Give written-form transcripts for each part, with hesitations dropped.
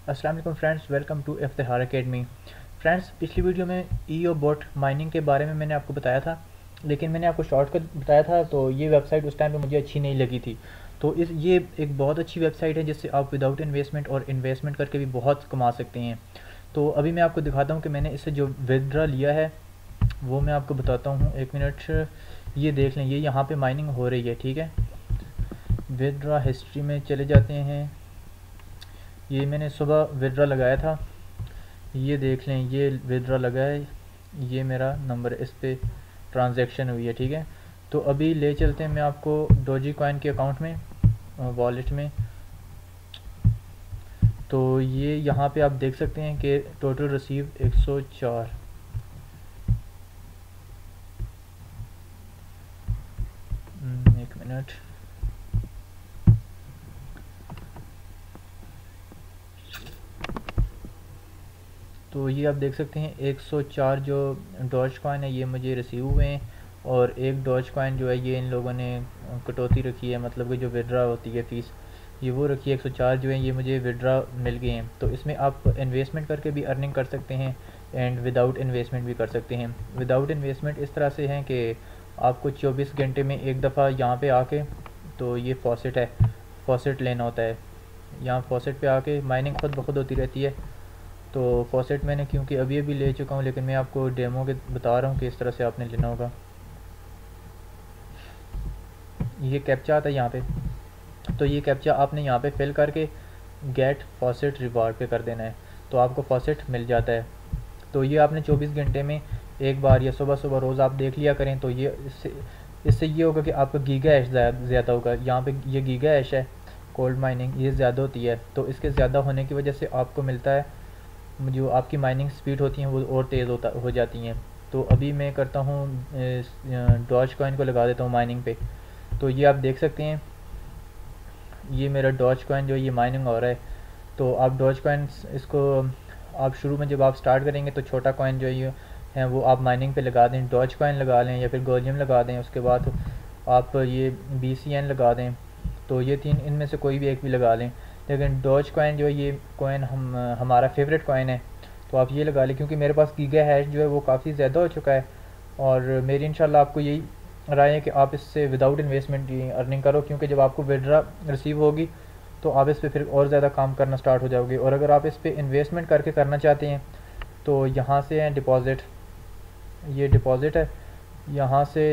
अस्सलाम वालेकुम friends, welcome to Iftikhar academy. Friends, पिछली वीडियो में ईओ बोट माइनिंग के बारे में मैंने आपको बताया था, लेकिन मैंने आपको शॉर्टकट बताया था तो ये वेबसाइट उस टाइम पे मुझे अच्छी नहीं लगी थी। तो ये एक बहुत अच्छी वेबसाइट है जिससे आप विदाउट इन्वेस्टमेंट और इन्वेस्टमेंट करके भी बहुत कमा सकते हैं। तो अभी मैं आपको दिखाता हूँ कि मैंने इससे जो विदड्रा लिया है वो मैं आपको बताता हूँ। एक मिनट, ये देख लें, ये यहाँ पे माइनिंग हो रही है। ठीक है, विदड्रा हिस्ट्री में चले जाते हैं। ये मैंने सुबह विदड्रा लगाया था, ये देख लें, ये विदड्रा लगा है, ये मेरा नंबर, इस पे ट्रांजैक्शन हुई है। ठीक है, तो अभी ले चलते हैं मैं आपको डोजी कॉइन के अकाउंट में, वॉलेट में। तो ये यहाँ पे आप देख सकते हैं कि टोटल रिसीव 104। एक मिनट, तो ये आप देख सकते हैं 104 जो डॉज कॉइन है ये मुझे रिसीव हुए हैं, और एक डॉज कॉइन जो है ये इन लोगों ने कटौती रखी है, मतलब कि जो विड्रा होती है फ़ीस, ये वो रखी है। 104 जो है ये मुझे विड्रा मिल गए हैं। तो इसमें आप इन्वेस्टमेंट करके भी अर्निंग कर सकते हैं एंड विदाउट इन्वेस्टमेंट भी कर सकते हैं। विदाउट इन्वेस्टमेंट इस तरह से हैं कि आपको 24 घंटे में एक दफ़ा यहाँ पे आके, तो ये फॉसेट है, फॉसेट लेना होता है। यहाँ फॉसेट पे आके माइनिंग खुद ब खुद होती रहती है। तो फॉसेट मैंने क्योंकि अभी अभी ले चुका हूँ, लेकिन मैं आपको डेमो के बता रहा हूँ कि इस तरह से आपने लेना होगा। ये कैप्चा आता है यहाँ पे, तो ये कैप्चा आपने यहाँ पे फिल करके गेट फॉसेट रिवार्ड पे कर देना है, तो आपको फॉसेट मिल जाता है। तो ये आपने 24 घंटे में एक बार या सुबह सुबह रोज़ आप देख लिया करें, तो ये इससे ये होगा कि आपका गीगा ऐश ज़्यादा होगा। यहाँ पे ये गीगा ऐश है, कोल्ड माइनिंग ये ज़्यादा होती है, तो इसके ज़्यादा होने की वजह से आपको मिलता है, जो आपकी माइनिंग स्पीड होती हैं वो और तेज़ हो जाती हैं। तो अभी मैं करता हूँ डॉज कॉइन को लगा देता हूँ माइनिंग पे। तो ये आप देख सकते हैं, ये मेरा डॉज कॉइन जो ये माइनिंग हो रहा है। तो आप डॉज कॉइन इसको आप शुरू में जब आप स्टार्ट करेंगे तो छोटा कॉइन जो ये है वो आप माइनिंग पे लगा दें, डॉज कॉइन लगा लें या फिर गोलियम लगा दें। उसके बाद आप ये BCN लगा दें, तो ये तीन इनमें से कोई भी एक भी लगा लें। लेकिन डॉज कॉइन जो है ये कॉइन हमारा फेवरेट कॉइन है, तो आप ये लगा लें, क्योंकि मेरे पास गीगा हैश जो है वो काफ़ी ज़्यादा हो चुका है। और मेरी इंशाल्लाह आपको यही राय है कि आप इससे विदाउट इन्वेस्टमेंट की अर्निंग करो, क्योंकि जब आपको विड्रा रिसीव होगी तो आप इस पर फिर और ज़्यादा काम करना स्टार्ट हो जाओगे। और अगर आप इस पर इन्वेस्टमेंट करके करना चाहते हैं तो यहाँ से है डिपॉज़िट, ये डिपॉज़िट है, यहाँ से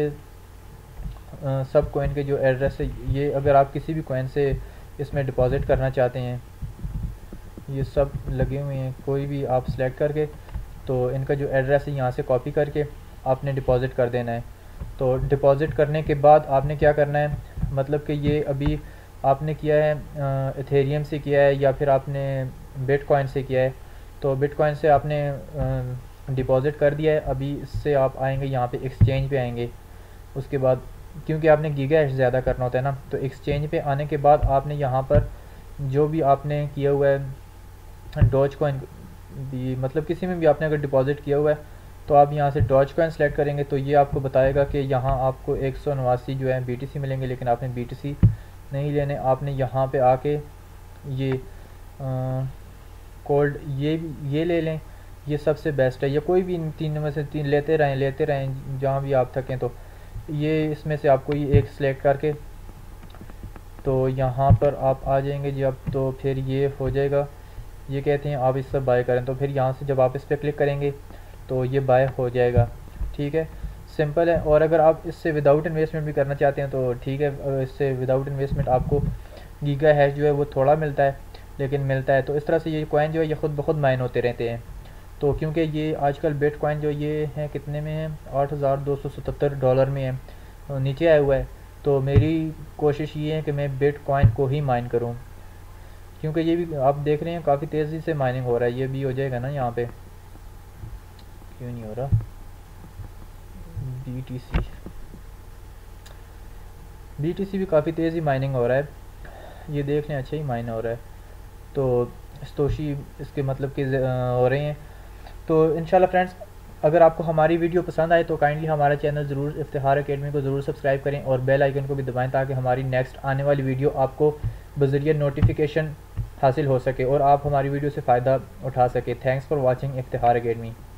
सब कोइन के जो एड्रेस है, ये अगर आप किसी भी कोइन से इसमें डिपॉज़िट करना चाहते हैं, ये सब लगे हुए हैं, कोई भी आप सिलेक्ट करके तो इनका जो एड्रेस है यहाँ से कॉपी करके आपने डिपॉज़िट कर देना है। तो डिपॉज़िट करने के बाद आपने क्या करना है, मतलब कि ये अभी आपने किया है इथेरियम से किया है या फिर आपने बिटकॉइन से किया है। तो बिटकॉइन से आपने डिपॉज़िट कर दिया है, अभी इससे आप आएंगे यहाँ पे एक्सचेंज पे आएंगे। उसके बाद क्योंकि आपने गीगा हैश ज़्यादा करना होता है ना, तो एक्सचेंज पे आने के बाद आपने यहाँ पर जो भी आपने किया हुआ है डॉज कॉइन भी, मतलब किसी में भी आपने अगर डिपॉज़िट किया हुआ है तो आप यहाँ से डॉज कॉइन सेलेक्ट करेंगे तो ये आपको बताएगा कि यहाँ आपको 189 जो है BTC मिलेंगे, लेकिन आपने BTC नहीं लेने, आपने यहाँ पे आके ये कोल्ड ये ले लें, ये सबसे बेस्ट है। या कोई भी इन तीन में से तीन लेते रहें जहाँ भी आप थकें। तो ये इसमें से आपको ये एक सिलेक्ट करके तो यहाँ पर आप आ जाएंगे जब, तो फिर ये हो जाएगा, ये कहते हैं आप इस पर बाय करें, तो फिर यहाँ से जब आप इस पर क्लिक करेंगे तो ये बाय हो जाएगा। ठीक है, सिंपल है। और अगर आप इससे विदाउट इन्वेस्टमेंट भी करना चाहते हैं तो ठीक है, इससे विदाउट इन्वेस्टमेंट आपको गीगा हैश जो है वो थोड़ा मिलता है, लेकिन मिलता है। तो इस तरह से ये कॉइन जो है ये खुद ब खुद माइन होते रहते हैं। तो क्योंकि ये आजकल बिटकॉइन जो ये है कितने में है, $8,277 में है, नीचे आया हुआ है। तो मेरी कोशिश ये है कि मैं बिटकॉइन को ही माइन करूँ, क्योंकि ये भी आप देख रहे हैं काफ़ी तेज़ी से माइनिंग हो रहा है। ये भी हो जाएगा ना, यहाँ पे क्यों नहीं हो रहा, BTC भी काफ़ी तेज़ी माइनिंग हो रहा है, ये देख लें, अच्छा ही माइन हो रहा है। तो स्तोशी इसके मतलब कि हो रहे हैं। तो इंशाल्लाह फ्रेंड्स, अगर आपको हमारी वीडियो पसंद आए तो काइंडली हमारा चैनल ज़रूर इफ्तिहार अकेडमी को ज़रूर सब्सक्राइब करें और बेल आइकन को भी दबाएं, ताकि हमारी नेक्स्ट आने वाली वीडियो आपको बज़रिया नोटिफिकेशन हासिल हो सके और आप हमारी वीडियो से फ़ायदा उठा सके। Thanks for watching Iftikhar academy.